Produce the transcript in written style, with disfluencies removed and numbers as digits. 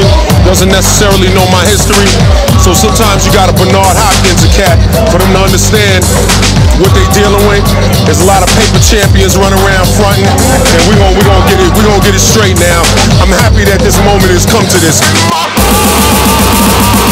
team doesn't necessarily know my history. So sometimes you got a Bernard Hopkins, a cat, for them to understand what they dealing with. There's a lot of paper champions running around fronting, and we're gonna get it straight now. I'm happy that this moment has come to this.